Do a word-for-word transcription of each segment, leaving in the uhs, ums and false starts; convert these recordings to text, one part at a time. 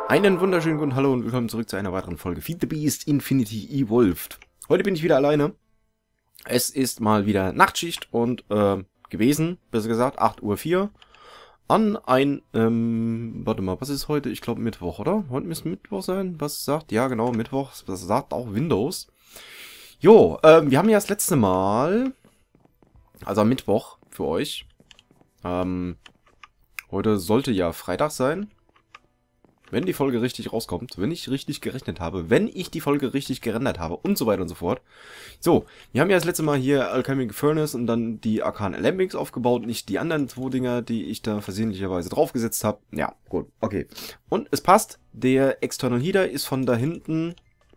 Einen wunderschönen guten Hallo und willkommen zurück zu einer weiteren Folge Feed the Beast Infinity Evolved. Heute bin ich wieder alleine. Es ist mal wieder Nachtschicht und äh, gewesen, besser gesagt, acht Uhr vier. An ein, ähm, warte mal, was ist heute? Ich glaube Mittwoch, oder? Heute müsste Mittwoch sein. Was sagt? Ja, genau, Mittwoch. Das sagt auch Windows. Jo, ähm, wir haben ja das letzte Mal, also am Mittwoch für euch. Ähm, heute sollte ja Freitag sein. Wenn die Folge richtig rauskommt, wenn ich richtig gerechnet habe, wenn ich die Folge richtig gerendert habe und so weiter und so fort. So, wir haben ja das letzte Mal hier Alchemical Furnace und dann die Arcane Alembics aufgebaut, nicht die anderen zwei Dinger, die ich da versehentlicherweise draufgesetzt habe. Ja, gut, okay. Und es passt, der External Heater ist von da hinten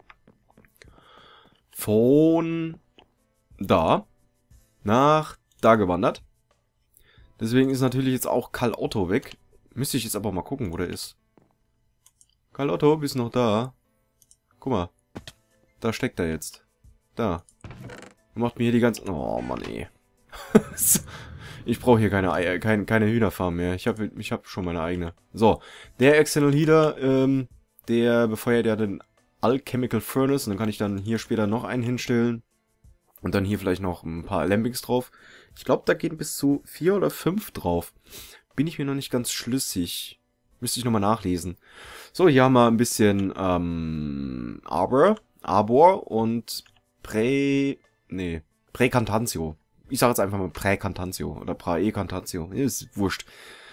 von da nach da gewandert. Deswegen ist natürlich jetzt auch Karl Otto weg. Müsste ich jetzt aber mal gucken, wo der ist. Karl Otto, bist noch da? Guck mal. Da steckt er jetzt. Da. Macht mir hier die ganze... Oh, Mann, ey. Ich brauche hier keine, Eier, keine, keine Hühnerfarm mehr. Ich habe ich hab schon meine eigene. So. Der External Heater, ähm, der befeuert ja den Alchemical Furnace. Und dann kann ich dann hier später noch einen hinstellen. Und dann hier vielleicht noch ein paar Alembics drauf. Ich glaube, da gehen bis zu vier oder fünf drauf. Bin ich mir noch nicht ganz schlüssig. Müsste ich nochmal nachlesen. So, hier haben wir ein bisschen ähm, Arbor, Arbor und Prä... Nee, Präcantantio. Ich sage jetzt einfach mal Präcantantio oder Praecantantio. Ist wurscht.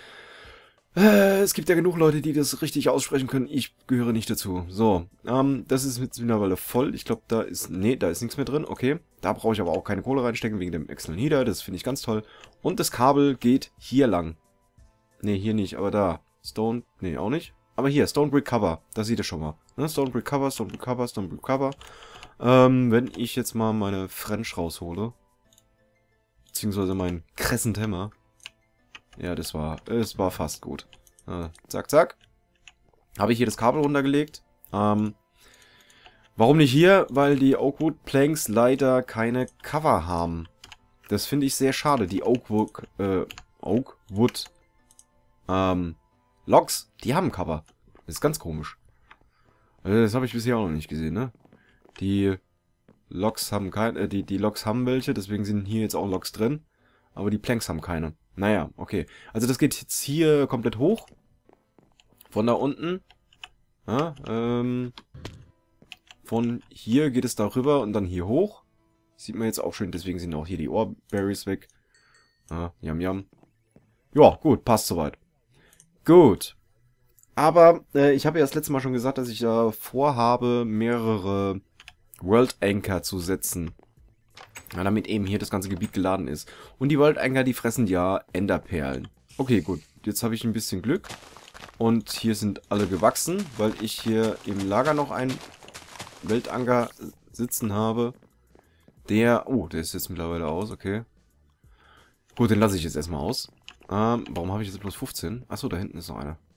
Äh, es gibt ja genug Leute, die das richtig aussprechen können. Ich gehöre nicht dazu. So, ähm, das ist jetzt mittlerweile voll. Ich glaube, da ist... Nee, da ist nichts mehr drin. Okay. Da brauche ich aber auch keine Kohle reinstecken wegen dem External Heater. Das finde ich ganz toll. Und das Kabel geht hier lang. Nee, hier nicht, aber da. Stone, nee, auch nicht. Aber hier, Stone Brick Cover, da seht ihr schon mal. Ne? Stone Brick Cover, Stone Brick Cover, Stone Brick Cover. Ähm, wenn ich jetzt mal meine French raushole, beziehungsweise mein Crescent Hammer. Ja, das war, es war fast gut. Äh, zack, zack. Habe ich hier das Kabel runtergelegt. Ähm, warum nicht hier? Weil die Oakwood Planks leider keine Cover haben. Das finde ich sehr schade. Die Oakwood, äh, Oakwood, ähm, Logs, die haben Cover. Das ist ganz komisch. Das habe ich bisher auch noch nicht gesehen, ne? Die Logs haben keine, äh, die, die Logs haben welche, deswegen sind hier jetzt auch Logs drin. Aber die Planks haben keine. Naja, okay. Also das geht jetzt hier komplett hoch. Von da unten. Ja, ähm, von hier geht es darüber und dann hier hoch. Sieht man jetzt auch schön, deswegen sind auch hier die Oreberries weg. Ja, yam yam. Ja, gut, passt soweit. Gut. Aber äh, ich habe ja das letzte Mal schon gesagt, dass ich ja äh, vorhabe, mehrere World Anchor zu setzen. Ja, damit eben hier das ganze Gebiet geladen ist. Und die World Anchor, die fressen ja Enderperlen. Okay, gut. Jetzt habe ich ein bisschen Glück. Und hier sind alle gewachsen, weil ich hier im Lager noch einen Weltanker sitzen habe. Der... Oh, der ist jetzt mittlerweile aus, okay. Gut, den lasse ich jetzt erstmal aus. Ähm, warum habe ich jetzt bloß fünfzehn? Achso, da hinten ist noch einer.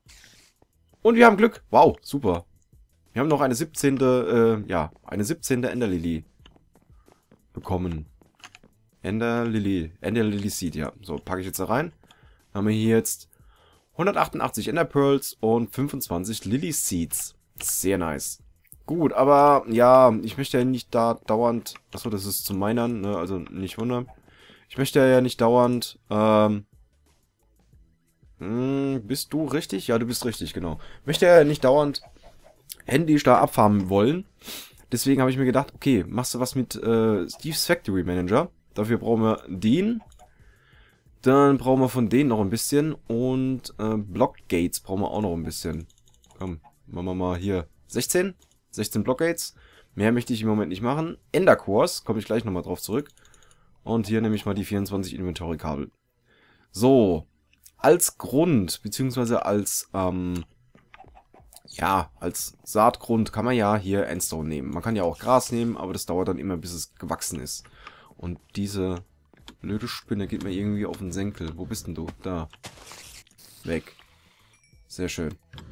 Und wir haben Glück. Wow, super. Wir haben noch eine siebzehnte, äh, ja, eine siebzehnte Enderlily bekommen. Enderlily, Enderlily Seed, ja. So, packe ich jetzt da rein. Dann haben wir hier jetzt hundertachtundachtzig Enderpearls und fünfundzwanzig Lily Seeds. Sehr nice. Gut, aber, ja, ich möchte ja nicht da dauernd... Achso, das ist zum Minern, ne, also nicht wundern. Ich möchte ja nicht dauernd, ähm... Hm, bist du richtig? Ja, du bist richtig, genau. Möchte ja nicht dauernd händisch da abfarmen wollen. Deswegen habe ich mir gedacht, okay, machst du was mit äh, Steve's Factory Manager. Dafür brauchen wir den. Dann brauchen wir von denen noch ein bisschen. Und äh, Blockgates brauchen wir auch noch ein bisschen. Komm, machen wir mal hier sechzehn. sechzehn Blockgates. Mehr möchte ich im Moment nicht machen. Endercores, komme ich gleich nochmal drauf zurück. Und hier nehme ich mal die vierundzwanzig Inventory-Kabel. So. Als Grund, beziehungsweise als, ähm, ja, als Saatgrund kann man ja hier Endstone nehmen. Man kann ja auch Gras nehmen, aber das dauert dann immer, bis es gewachsen ist. Und diese blöde Spinne geht mir irgendwie auf den Senkel. Wo bist denn du? Da. Weg. Sehr schön.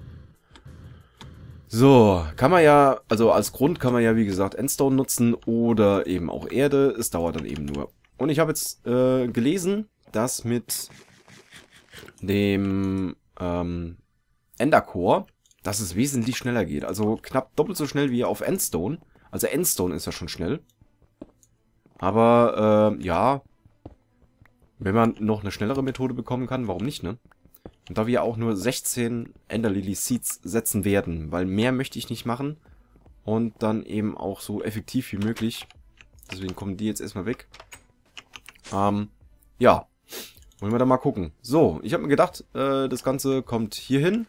So, kann man ja, also als Grund kann man ja, wie gesagt, Endstone nutzen oder eben auch Erde. Es dauert dann eben nur. Und ich habe jetzt äh, gelesen, dass mit dem ähm, Endercore dass es wesentlich schneller geht. Also knapp doppelt so schnell wie auf Endstone. Also Endstone ist ja schon schnell. Aber, äh, ja, wenn man noch eine schnellere Methode bekommen kann, warum nicht, ne? Und da wir auch nur sechzehn Ender Lily Seeds setzen werden, weil mehr möchte ich nicht machen. Und dann eben auch so effektiv wie möglich. Deswegen kommen die jetzt erstmal weg. Ähm, ja. Wollen wir da mal gucken. So, ich habe mir gedacht, äh, das Ganze kommt hier hin.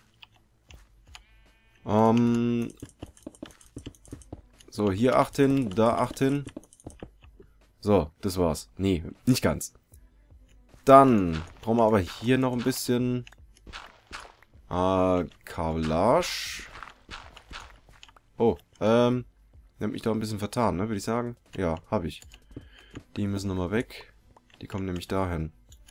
Ähm, so, hier acht hin, da acht hin. So, das war's. Nee, nicht ganz. Dann brauchen wir aber hier noch ein bisschen äh, Kabellage. Oh, ähm, ich hab mich da ein bisschen vertan, ne, würde ich sagen. Ja, habe ich. Die müssen nochmal weg. Die kommen nämlich dahin.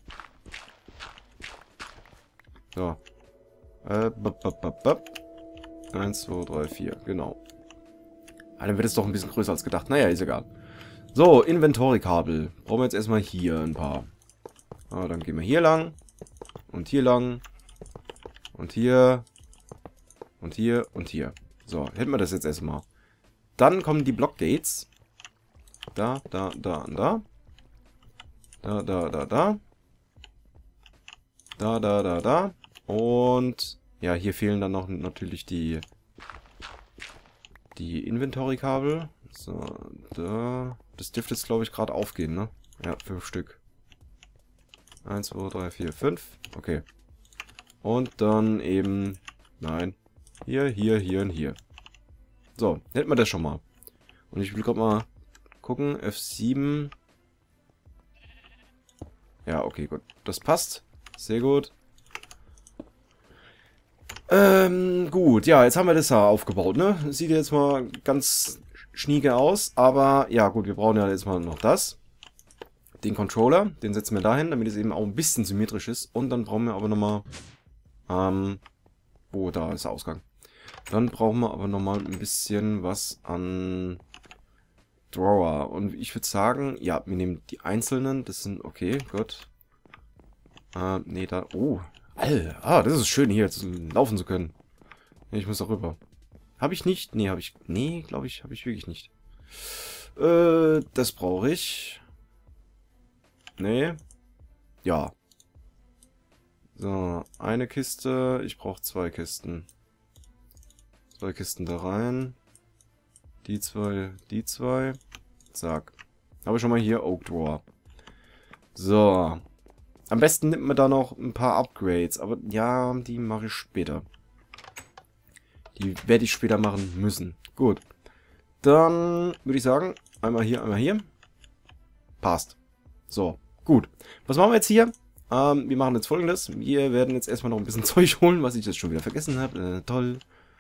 So. Äh, bap, bap, bap, bap. eins, zwei, drei, vier, genau. Ah, dann wird es doch ein bisschen größer als gedacht. Naja, ist egal. So, Inventory-Kabel. Brauchen wir jetzt erstmal hier ein paar. Ah, dann gehen wir hier lang. Und hier lang. Und hier. Und hier und hier. So, hätten wir das jetzt erstmal. Dann kommen die Blockgates. Da, da, da und da. Da, da, da, da. Da, da, da, da. Und ja, hier fehlen dann noch natürlich die die Inventory-Kabel. So, da. Das dürfte jetzt, glaube ich, gerade aufgehen, ne? Ja, fünf Stück. Eins, zwei, drei, vier, fünf. Okay. Und dann eben... Nein. Hier, hier, hier und hier. So, hätten wir das schon mal. Und ich will gerade mal gucken. F sieben. Ja, okay, gut. Das passt. Sehr gut. Ähm, gut. Ja, jetzt haben wir das da aufgebaut, ne? Sieht jetzt mal ganz schnieke aus. Aber, ja, gut, wir brauchen ja jetzt mal noch das. Den Controller. Den setzen wir dahin, damit es eben auch ein bisschen symmetrisch ist. Und dann brauchen wir aber nochmal... Ähm... Oh, da ist der Ausgang. Dann brauchen wir aber nochmal ein bisschen was an Drawer. Und ich würde sagen, ja, wir nehmen die einzelnen. Das sind, okay, gut. Äh, nee, da, oh. All, ah, das ist schön hier, zu laufen zu können. Ich muss da rüber. Habe ich nicht? Nee, habe ich, nee, glaube ich, habe ich wirklich nicht. Äh, das brauche ich. Nee. Ja. So, eine Kiste. Ich brauche zwei Kisten. Zwei Kisten da rein. Die zwei, die zwei. Zack. Habe ich schon mal hier Oak Drawer. So. Am besten nimmt man da noch ein paar Upgrades. Aber ja, die mache ich später. Die werde ich später machen müssen. Gut. Dann würde ich sagen, einmal hier, einmal hier. Passt. So, gut. Was machen wir jetzt hier? Ähm, wir machen jetzt Folgendes. Wir werden jetzt erstmal noch ein bisschen Zeug holen, was ich jetzt schon wieder vergessen habe. Äh, toll.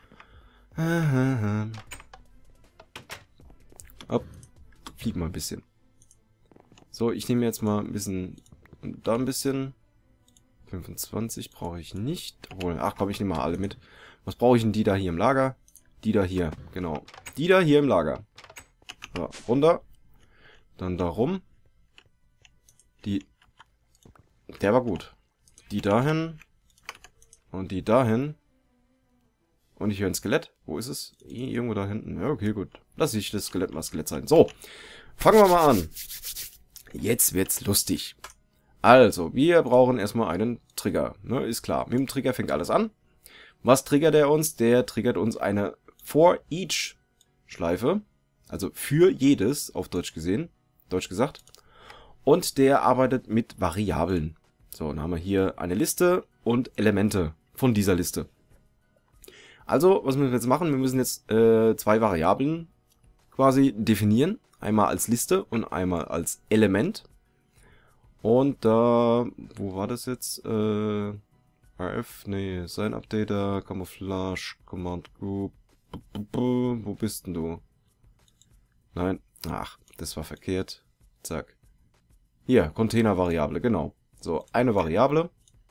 Hopp. Flieg mal ein bisschen. So, ich nehme jetzt mal ein bisschen... Da ein bisschen. fünfundzwanzig brauche ich nicht. Obwohl, ach komm, ich nehme mal alle mit. Was brauche ich denn die da hier im Lager? Die da hier, genau. Die da hier im Lager. So, runter. Dann da rum. Die... Der war gut. Die dahin. Und die dahin. Und ich höre ein Skelett. Wo ist es? Irgendwo da hinten. Ja, okay, gut. Lass ich das Skelett mal Skelett sein. So, fangen wir mal an. Jetzt wird's lustig. Also, wir brauchen erstmal einen Trigger. Ne, ist klar. Mit dem Trigger fängt alles an. Was triggert er uns? Der triggert uns eine For Each Schleife. Also für jedes, auf Deutsch gesehen. Deutsch gesagt. Und der arbeitet mit Variablen. So, dann haben wir hier eine Liste und Elemente von dieser Liste. Also, was müssen wir jetzt machen? Wir müssen jetzt äh, zwei Variablen quasi definieren. Einmal als Liste und einmal als Element. Und da, wo war das jetzt? Äh, R F, nee, Sign Updater, Camouflage, Command Group. Wo bist denn du? Nein, ach, das war verkehrt. Zack. Hier, Container-Variable, genau. So, eine Variable.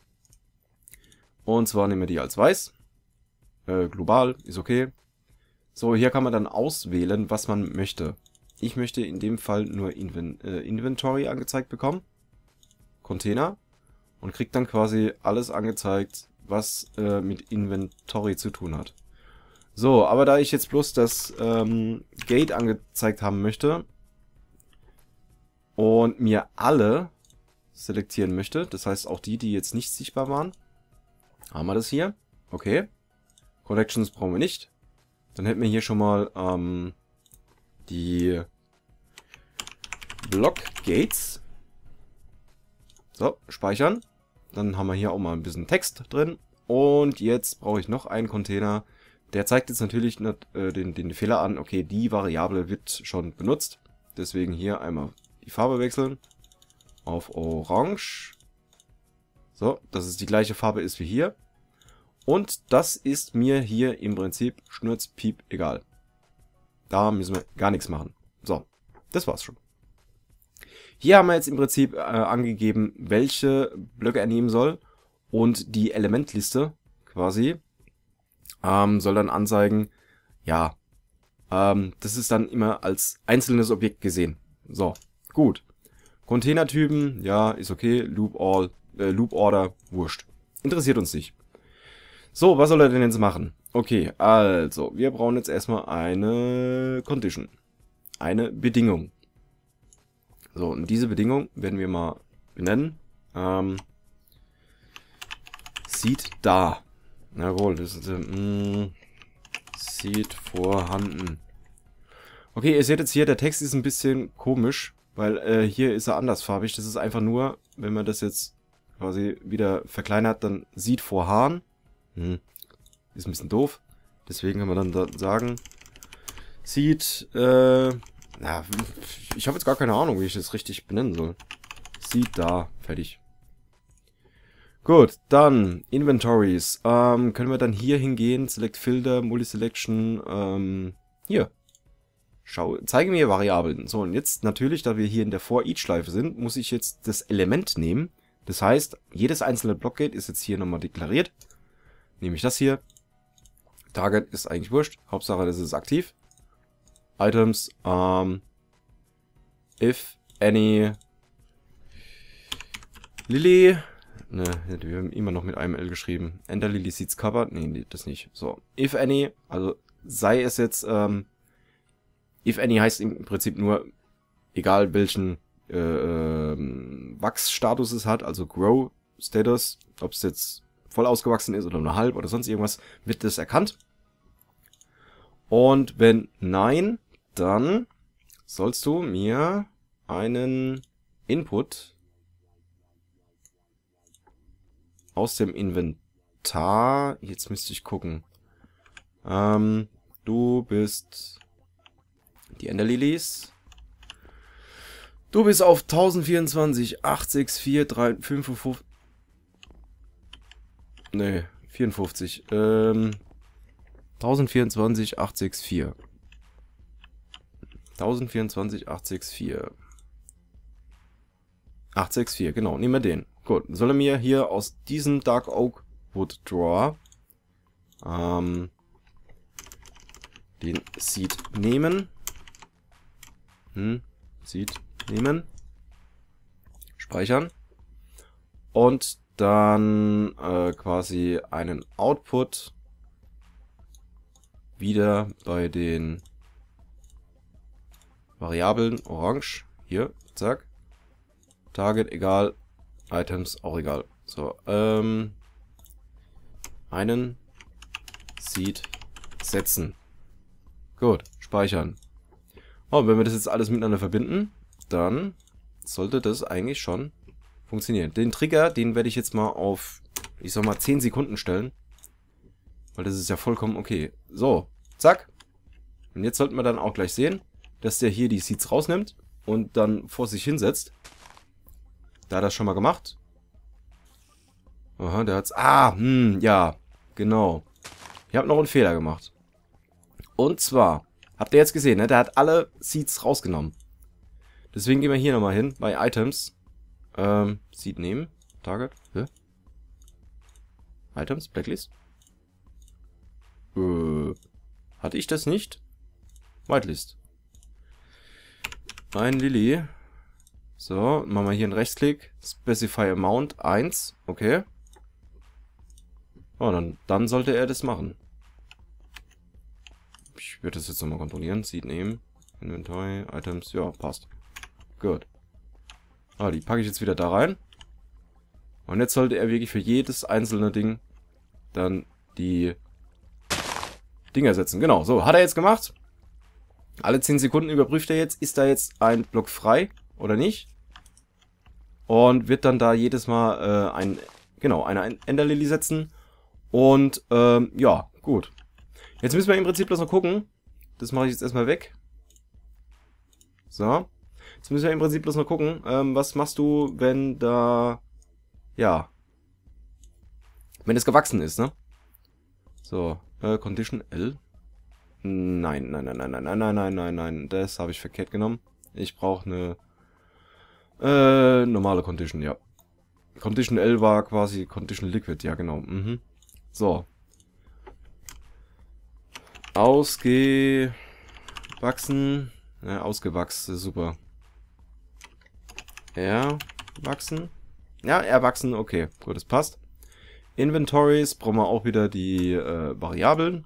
Und zwar nehmen wir die als weiß. Äh, global, ist okay. So, hier kann man dann auswählen, was man möchte. Ich möchte in dem Fall nur Inven äh, Inventory angezeigt bekommen. Container. Und kriegt dann quasi alles angezeigt, was äh, mit Inventory zu tun hat. So, aber da ich jetzt bloß das ähm, Gate angezeigt haben möchte und mir alle selektieren möchte, das heißt auch die, die jetzt nicht sichtbar waren, haben wir das hier. Okay. Connections brauchen wir nicht. Dann hätten wir hier schon mal ähm, die Block Gates. So, speichern. Dann haben wir hier auch mal ein bisschen Text drin. Und jetzt brauche ich noch einen Container. Der zeigt jetzt natürlich nicht, äh, den, den Fehler an. Okay, die Variable wird schon benutzt. Deswegen hier einmal die Farbe wechseln. Auf Orange. So, dass es die gleiche Farbe ist wie hier. Und das ist mir hier im Prinzip schnurzpiep egal. Da müssen wir gar nichts machen. So, das war's schon. Hier haben wir jetzt im Prinzip äh, angegeben, welche Blöcke er nehmen soll. Und die Elementliste quasi ähm, soll dann anzeigen, ja, ähm, das ist dann immer als einzelnes Objekt gesehen. So, gut. Containertypen, ja, ist okay. Loop all, äh, Loop Order, wurscht. Interessiert uns nicht. So, was soll er denn jetzt machen? Okay, also, wir brauchen jetzt erstmal eine Condition. Eine Bedingung. So, und diese Bedingung werden wir mal benennen. Ähm, sieht da. Jawohl, das ist, äh, sieht vorhanden. Okay, ihr seht jetzt hier, der Text ist ein bisschen komisch, weil äh, hier ist er andersfarbig. Das ist einfach nur, wenn man das jetzt quasi wieder verkleinert, dann sieht vorhanden. Hm. Ist ein bisschen doof. Deswegen kann man dann da sagen, sieht, äh, na, ich habe jetzt gar keine Ahnung, wie ich das richtig benennen soll. Sieht da, fertig. Gut, dann Inventories. Ähm, können wir dann hier hingehen, Select Filter, Multiselection, ähm, hier. Schau, zeige mir Variablen. So, und jetzt natürlich, da wir hier in der For-Each-Schleife sind, muss ich jetzt das Element nehmen. Das heißt, jedes einzelne Blockgate ist jetzt hier nochmal deklariert. Nehme ich das hier. Target ist eigentlich wurscht. Hauptsache, das ist aktiv. Items, ähm, if any Lily, ne, wir haben immer noch mit einem L geschrieben. Enter Lily Seeds Cover, nee, das nicht. So, if any, also sei es jetzt, ähm, if any heißt im Prinzip nur, egal welchen äh, ähm, Wachsstatus es hat, also Grow Status, ob es jetzt voll ausgewachsen ist oder nur halb oder sonst irgendwas, wird das erkannt. Und wenn nein, dann sollst du mir einen Input aus dem Inventar, jetzt müsste ich gucken, ähm, du bist die Enderlilies, du bist auf tausendvierundzwanzig, acht sechs vier drei fünfundfünfzig, ne, vierundfünfzig, ähm, tausendvierundzwanzig, acht sechs vier. tausendvierundzwanzig, acht sechs vier. acht sechs vier, genau, nehmen wir den. Gut, soll er mir hier aus diesem Dark Oak Wood Drawer ähm, den Seed nehmen. Hm, Seed nehmen. Speichern. Und dann äh, quasi einen Output wieder bei den Variablen orange. Hier, zack. Target egal. Items auch egal. So, ähm. Einen Seed setzen. Gut, speichern. Oh, und wenn wir das jetzt alles miteinander verbinden, dann sollte das eigentlich schon funktionieren. Den Trigger, den werde ich jetzt mal auf, ich sag mal, zehn Sekunden stellen. Weil das ist ja vollkommen okay. So, zack. Und jetzt sollten wir dann auch gleich sehen, dass der hier die Seeds rausnimmt und dann vor sich hinsetzt. Da hat er das schon mal gemacht. Aha, der hat's. Ah, hm, ja, genau. Ich habe noch einen Fehler gemacht. Und zwar, habt ihr jetzt gesehen, ne? Der hat alle Seeds rausgenommen. Deswegen gehen wir hier nochmal hin, bei Items. Ähm, Seed nehmen. Target. Hä? Items, Blacklist. Äh, hatte ich das nicht? Whitelist. Ein Lily. So, machen wir hier einen Rechtsklick. Specify Amount eins. Okay. Oh, dann, dann sollte er das machen. Ich werde das jetzt nochmal kontrollieren. Seed nehmen. Inventory, Items. Ja, passt. Gut. Ah, die packe ich jetzt wieder da rein. Und jetzt sollte er wirklich für jedes einzelne Ding dann die Dinger setzen. Genau, so, hat er jetzt gemacht. Alle zehn Sekunden überprüft er jetzt, ist da jetzt ein Block frei oder nicht. Und wird dann da jedes Mal äh, ein, genau, eine Enderlily setzen. Und, ähm, ja, gut. Jetzt müssen wir im Prinzip bloß noch gucken. Das mache ich jetzt erstmal weg. So. Jetzt müssen wir im Prinzip bloß noch gucken, ähm, was machst du, wenn da, ja, wenn es gewachsen ist, ne? So, äh, Condition L. Nein, nein, nein, nein, nein, nein, nein, nein, nein, nein, das habe ich verkehrt genommen. Ich brauche eine, äh, normale Condition, ja. Condition L war quasi Condition Liquid, ja genau, mhm. So. Ausgewachsen, ja, ausgewachsen, super. Erwachsen. Ja, erwachsen, okay. Gut, das passt. Inventories brauchen wir auch wieder die äh, Variablen.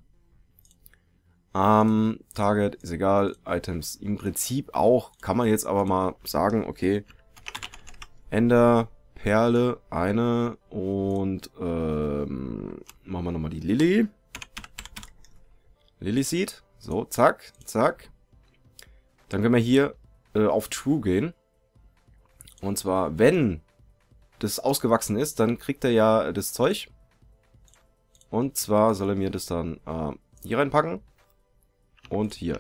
Ähm, Target ist egal. Items im Prinzip auch. Kann man jetzt aber mal sagen, okay. Ender, Perle, eine und ähm, machen wir nochmal die Lily. Lily Seed. So, zack, zack. Dann können wir hier äh, auf True gehen. Und zwar, wenn das ausgewachsen ist, dann kriegt er ja das Zeug. Und zwar soll er mir das dann äh, hier reinpacken. Und hier.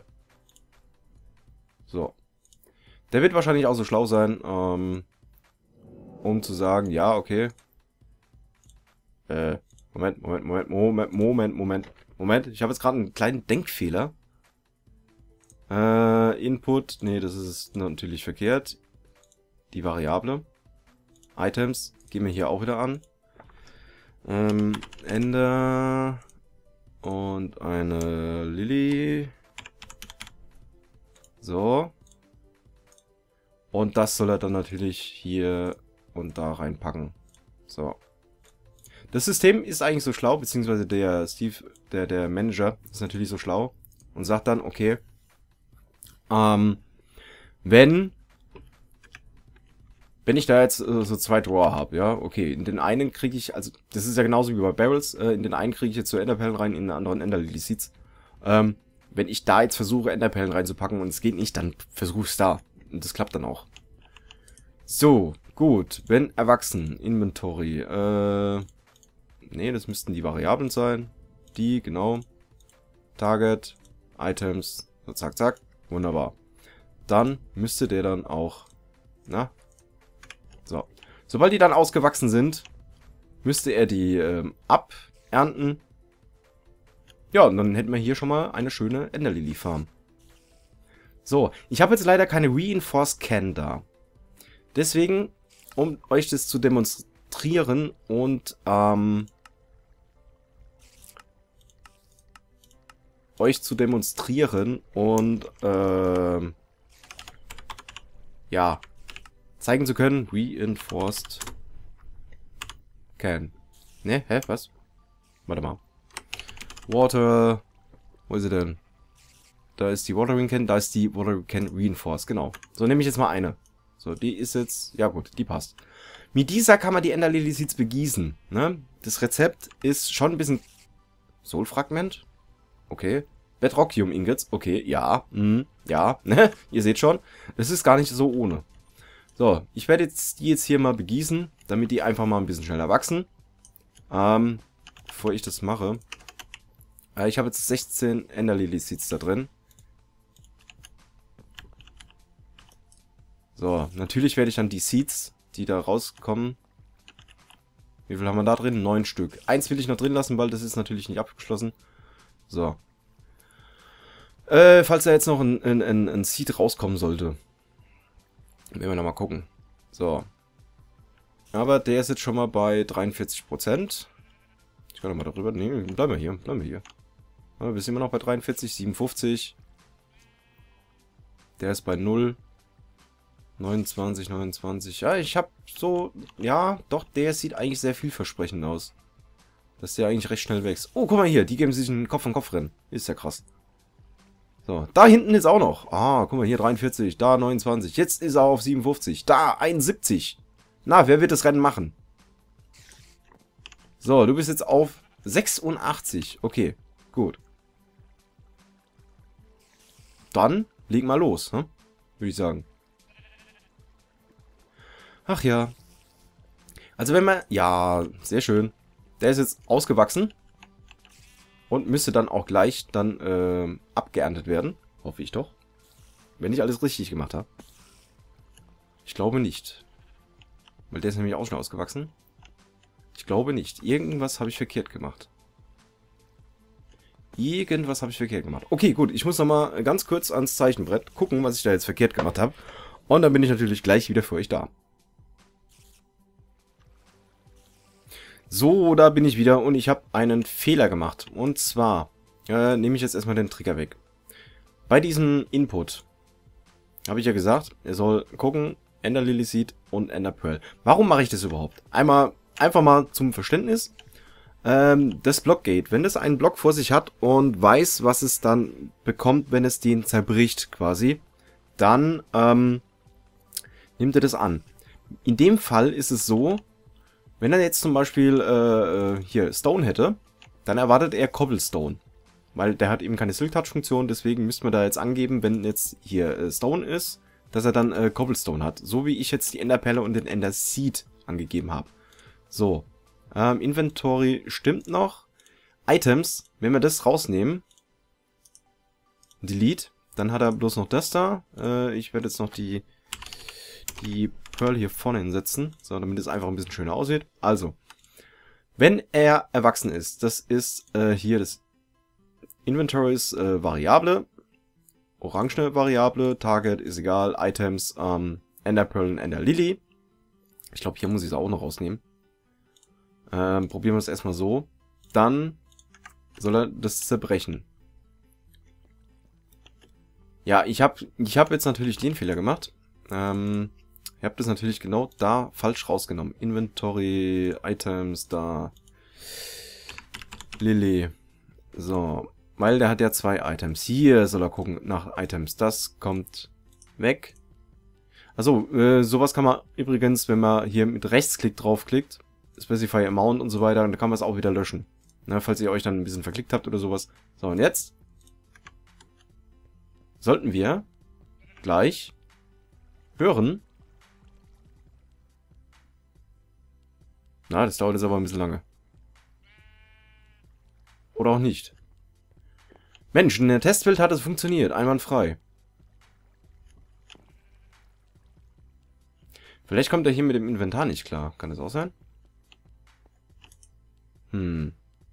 So. Der wird wahrscheinlich auch so schlau sein, ähm, um zu sagen, ja, okay. Äh, Moment, Moment, Moment, Moment, Moment, Moment, Moment. Ich habe jetzt gerade einen kleinen Denkfehler. Äh, Input, nee, das ist natürlich verkehrt. Die Variable. Items gehen wir hier auch wieder an. Ähm, Ender und eine Lily. So. Und das soll er dann natürlich hier und da reinpacken. So. Das System ist eigentlich so schlau, beziehungsweise der Steve, der, der Manager, ist natürlich so schlau und sagt dann, okay, ähm, wenn Wenn ich da jetzt äh, so zwei Drawer habe, ja, okay, in den einen kriege ich, also das ist ja genauso wie bei Barrels, äh, in den einen kriege ich jetzt so Enderperlen rein, in den anderen Enderlily Seeds. Ähm, wenn ich da jetzt versuche, Enderperlen reinzupacken und es geht nicht, dann versuche ich es da. Und das klappt dann auch. So, gut, wenn erwachsen, Inventory, äh, nee, das müssten die Variablen sein. Die, genau. Target, Items, so zack, zack, wunderbar. Dann müsste der dann auch, na, so. Sobald die dann ausgewachsen sind, müsste er die ähm, abernten. Ja, und dann hätten wir hier schon mal eine schöne Enderlily Farm. So, ich habe jetzt leider keine Reinforced Can da. Deswegen, um euch das zu demonstrieren und ähm, euch zu demonstrieren und ähm, ja, zeigen zu können, Reinforced Can. Ne, hä, was? Warte mal. Water, wo ist sie denn? Da ist die Watering Can, da ist die Watering Can Reinforced, genau. So, nehme ich jetzt mal eine. So, die ist jetzt, ja gut, die passt. Mit dieser kann man die Enderlily Seeds begießen, ne? Das Rezept ist schon ein bisschen Soul-Fragment. Okay. Bedrockium Ingots, okay, ja, mh, ja, ne? Ihr seht schon, das ist gar nicht so ohne. So, ich werde jetzt die jetzt hier mal begießen, damit die einfach mal ein bisschen schneller wachsen. Ähm, bevor ich das mache. Äh, ich habe jetzt sechzehn Enderlily Seeds da drin. So, natürlich werde ich dann die Seeds, die da rauskommen. Wie viel haben wir da drin? Neun Stück. Eins will ich noch drin lassen, weil das ist natürlich nicht abgeschlossen. So. Äh, falls da jetzt noch ein, ein, ein, ein Seed rauskommen sollte. Werden wir noch mal gucken. So. Aber der ist jetzt schon mal bei dreiundvierzig Prozent. Ich kann noch mal darüber. Nee, bleiben wir hier. Bleiben wir hier. Aber wir sind immer noch bei dreiundvierzig, siebenundfünfzig. Der ist bei null. neunundzwanzig, neunundzwanzig. Ja, ich habe so... Ja, doch, der sieht eigentlich sehr vielversprechend aus. Dass der eigentlich recht schnell wächst. Oh, guck mal hier. Die geben sich ein Kopf an Kopf rennen. Ist ja krass. So, da hinten ist auch noch. Ah, guck mal, hier dreiundvierzig, da neunundzwanzig. Jetzt ist er auf siebenundfünfzig, da einundsiebzig. Na, wer wird das Rennen machen? So, du bist jetzt auf sechsundachtzig. Okay, gut. Dann leg mal los, ne? Würde ich sagen. Ach ja. Also wenn man... Ja, sehr schön. Der ist jetzt ausgewachsen. Und müsste dann auch gleich dann äh, abgeerntet werden. Hoffe ich doch. Wenn ich alles richtig gemacht habe. Ich glaube nicht. Weil der ist nämlich auch schon ausgewachsen. Ich glaube nicht. Irgendwas habe ich verkehrt gemacht. Irgendwas habe ich verkehrt gemacht. Okay, gut. Ich muss nochmal ganz kurz ans Zeichenbrett gucken, was ich da jetzt verkehrt gemacht habe. Und dann bin ich natürlich gleich wieder für euch da. So, da bin ich wieder und ich habe einen Fehler gemacht. Und zwar äh, nehme ich jetzt erstmal den Trigger weg. Bei diesem Input habe ich ja gesagt, er soll gucken, Ender Lily Seed und Ender Pearl. Warum mache ich das überhaupt? Einmal, einfach mal zum Verständnis. Ähm, das Blockgate, wenn das einen Block vor sich hat und weiß, was es dann bekommt, wenn es den zerbricht quasi, dann ähm, nimmt er das an. In dem Fall ist es so, wenn er jetzt zum Beispiel äh, hier Stone hätte, dann erwartet er Cobblestone. Weil der hat eben keine Silk-Touch-Funktion, deswegen müsste man da jetzt angeben, wenn jetzt hier äh, Stone ist, dass er dann äh, Cobblestone hat. So wie ich jetzt die Enderperle und den Ender Seed angegeben habe. So. Ähm, Inventory stimmt noch. Items, wenn wir das rausnehmen, Delete, dann hat er bloß noch das da. Äh, ich werde jetzt noch die, die Pearl hier vorne hinsetzen, so, damit es einfach ein bisschen schöner aussieht. Also, wenn er erwachsen ist, das ist äh, hier das Inventory ist äh, Variable, orangene Variable, Target ist egal, Items, ähm, Ender Pearl und Ender Lily. Ich glaube, hier muss ich es auch noch rausnehmen. Ähm, probieren wir es erstmal so. Dann soll er das zerbrechen. Ja, ich habe ich hab jetzt natürlich den Fehler gemacht. Ähm, ich habe das natürlich genau da falsch rausgenommen. Inventory, Items, da. Lily. So, weil der hat ja zwei Items. Hier soll er gucken nach Items. Das kommt weg. Also, äh, sowas kann man übrigens, wenn man hier mit Rechtsklick draufklickt, Specify Amount und so weiter, dann kann man es auch wieder löschen. Na, falls ihr euch dann ein bisschen verklickt habt oder sowas. So, und jetzt sollten wir gleich hören. Na, das dauert jetzt aber ein bisschen lange. Oder auch nicht. Mensch, in der Testwelt hat es funktioniert. Einwandfrei. Vielleicht kommt er hier mit dem Inventar nicht klar. Kann das auch sein? Hm.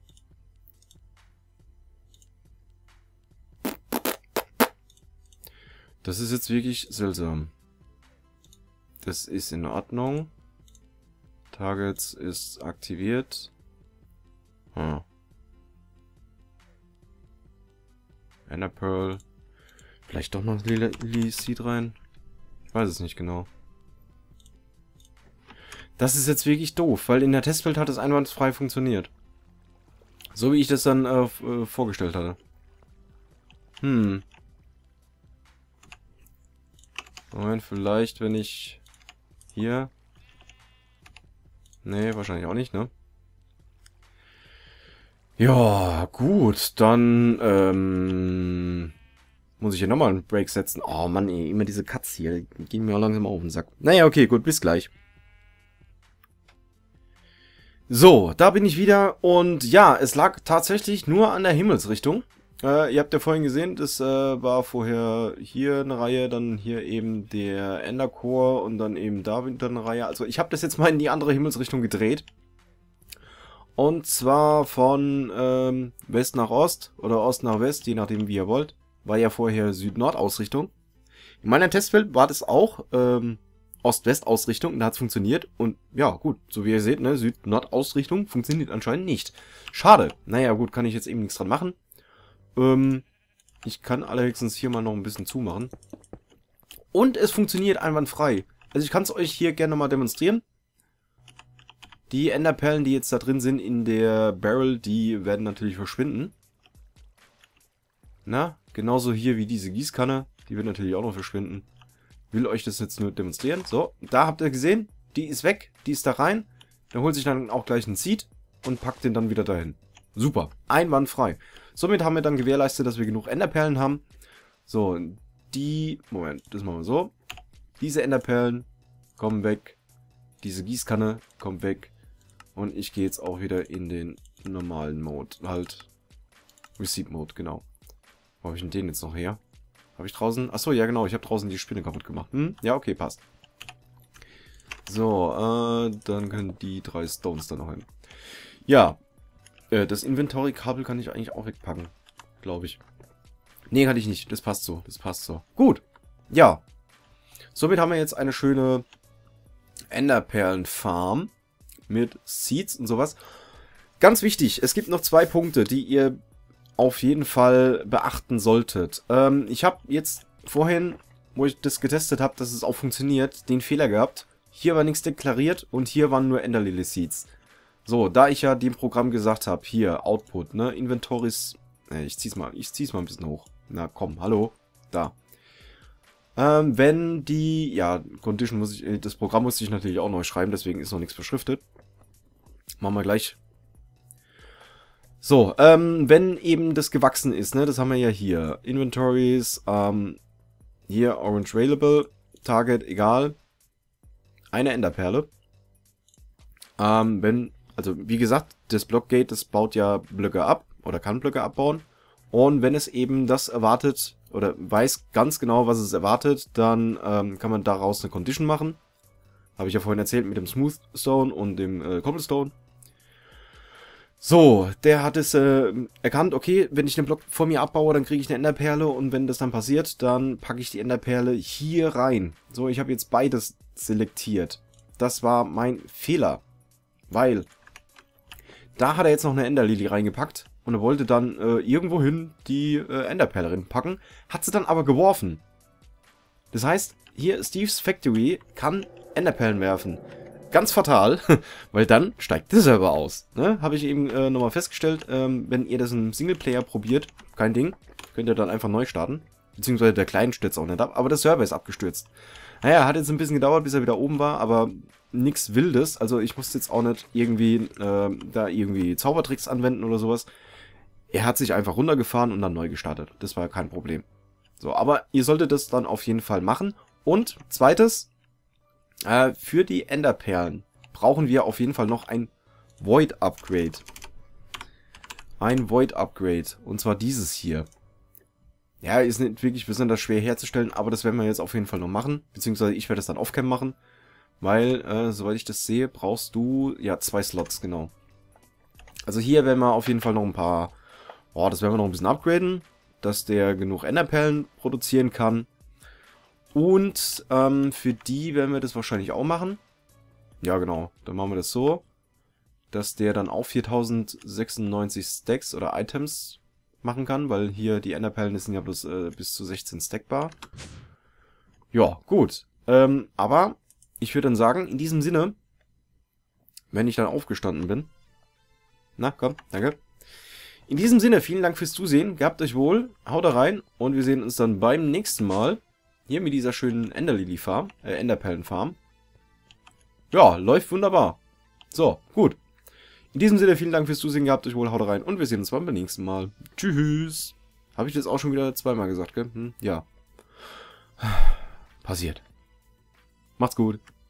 Das ist jetzt wirklich seltsam. Das ist in Ordnung. Targets ist aktiviert. Hm. Ender Pearl. Vielleicht doch noch Lily Seed rein. Ich weiß es nicht genau. Das ist jetzt wirklich doof, weil in der Testwelt hat es einwandfrei funktioniert. So wie ich das dann äh, äh, vorgestellt hatte. Hm. Moment, vielleicht, wenn ich hier... Nee, wahrscheinlich auch nicht, ne? Ja, gut, dann ähm, muss ich hier nochmal einen Break setzen. Oh Mann, ey, immer diese Cuts hier, die gehen mir auch langsam auf den Sack. Naja, okay, gut, bis gleich. So, da bin ich wieder und ja, es lag tatsächlich nur an der Himmelsrichtung. Äh, ihr habt ja vorhin gesehen, das äh, war vorher hier eine Reihe, dann hier eben der Endercore und dann eben da wieder eine Reihe. Also ich habe das jetzt mal in die andere Himmelsrichtung gedreht. Und zwar von ähm, West nach Ost oder Ost nach West, je nachdem wie ihr wollt. War ja vorher Süd-Nord-Ausrichtung. In meiner Testwelt war das auch ähm, Ost-West-Ausrichtung und da hat es funktioniert. Und ja, gut, so wie ihr seht, ne, Süd-Nord-Ausrichtung funktioniert anscheinend nicht. Schade. Naja, gut, kann ich jetzt eben nichts dran machen. Ähm, ich kann allerdings hier mal noch ein bisschen zumachen. Und es funktioniert einwandfrei. Also ich kann es euch hier gerne mal demonstrieren. Die Enderperlen, die jetzt da drin sind in der Barrel, die werden natürlich verschwinden. Na, Genauso hier wie diese Gießkanne. Die wird natürlich auch noch verschwinden. Will euch das jetzt nur demonstrieren. So, da habt ihr gesehen, die ist weg, die ist da rein. Der holt sich dann auch gleich einen Seed und packt den dann wieder dahin. Super, einwandfrei. Somit haben wir dann gewährleistet, dass wir genug Enderperlen haben. So, die, Moment, das machen wir so. Diese Enderperlen kommen weg. Diese Gießkanne kommt weg. Und ich gehe jetzt auch wieder in den normalen Mode, halt Receipt Mode, genau. Wo habe ich denn den jetzt noch her? Habe ich draußen? Achso, ja genau, ich habe draußen die Spinne kaputt gemacht. Hm? Ja, okay, passt. So, äh, dann können die drei Stones da noch hin. Ja, äh, das Inventory-Kabel kann ich eigentlich auch wegpacken, glaube ich. Nee, kann ich nicht. Das passt so, das passt so. Gut, ja. Somit haben wir jetzt eine schöne Enderperlen-Farm mit Seeds und sowas. Ganz wichtig, es gibt noch zwei Punkte, die ihr auf jeden Fall beachten solltet. Ähm, ich habe jetzt vorhin, wo ich das getestet habe, dass es auch funktioniert, den Fehler gehabt. Hier war nichts deklariert und hier waren nur Ender Lily Seeds. So, da ich ja dem Programm gesagt habe, hier, Output, ne, Inventories, äh, ich zieh's mal, ich zieh's mal ein bisschen hoch. Na komm, hallo, da. Ähm, wenn die, ja, Condition muss ich, das Programm musste ich natürlich auch neu schreiben, deswegen ist noch nichts beschriftet. Machen wir gleich. So, ähm, wenn eben das gewachsen ist, ne, das haben wir ja hier. Inventories, ähm, hier Orange Available, Target, egal. Eine Enderperle. Ähm, wenn, also wie gesagt, das Blockgate, das baut ja Blöcke ab, oder kann Blöcke abbauen. Und wenn es eben das erwartet, oder weiß ganz genau, was es erwartet, dann ähm, kann man daraus eine Condition machen. Habe ich ja vorhin erzählt mit dem Smooth Stone und dem äh, Cobblestone. So, der hat es äh, erkannt, okay, wenn ich den Block vor mir abbaue, dann kriege ich eine Enderperle und wenn das dann passiert, dann packe ich die Enderperle hier rein. So, ich habe jetzt beides selektiert. Das war mein Fehler, weil da hat er jetzt noch eine Enderlily reingepackt und er wollte dann äh, irgendwohin die äh, Enderperle reinpacken, hat sie dann aber geworfen. Das heißt, hier Steve's Factory kann Enderperlen werfen. Ganz fatal, weil dann steigt der Server aus. Ne? Habe ich eben äh, nochmal festgestellt, ähm, wenn ihr das im Singleplayer probiert, kein Ding, könnt ihr dann einfach neu starten. Beziehungsweise der Client stürzt auch nicht ab, aber der Server ist abgestürzt. Naja, hat jetzt ein bisschen gedauert, bis er wieder oben war, aber nichts Wildes. Also ich musste jetzt auch nicht irgendwie äh, da irgendwie Zaubertricks anwenden oder sowas. Er hat sich einfach runtergefahren und dann neu gestartet. Das war kein Problem. So, aber ihr solltet das dann auf jeden Fall machen. Und zweites, Äh, für die Enderperlen brauchen wir auf jeden Fall noch ein Void Upgrade. Ein Void Upgrade. Und zwar dieses hier. Ja, ist nicht wirklich besonders schwer herzustellen, aber das werden wir jetzt auf jeden Fall noch machen. Beziehungsweise ich werde das dann off-cam machen. Weil, äh, soweit ich das sehe, brauchst du, ja, zwei Slots, genau. Also hier werden wir auf jeden Fall noch ein paar, oh, das werden wir noch ein bisschen upgraden, dass der genug Enderperlen produzieren kann. Und ähm, für die werden wir das wahrscheinlich auch machen. Ja, genau. Dann machen wir das so, dass der dann auch viertausendsechsundneunzig Stacks oder Items machen kann, weil hier die Enderperlen sind ja bloß äh, bis zu sechzehn stackbar. Ja, gut. Ähm, aber ich würde dann sagen, in diesem Sinne, wenn ich dann aufgestanden bin. Na, komm, danke. In diesem Sinne, vielen Dank fürs Zusehen. Gehabt euch wohl, haut da rein und wir sehen uns dann beim nächsten Mal. Hier mit dieser schönen Enderlily-Farm, äh, Enderperlen-Farm. Ja, läuft wunderbar. So, gut. In diesem Sinne, vielen Dank fürs Zusehen, gehabt euch wohl, haut rein und wir sehen uns beim nächsten Mal. Tschüss. Habe ich das auch schon wieder zweimal gesagt, gell? Hm? Ja. Passiert. Macht's gut.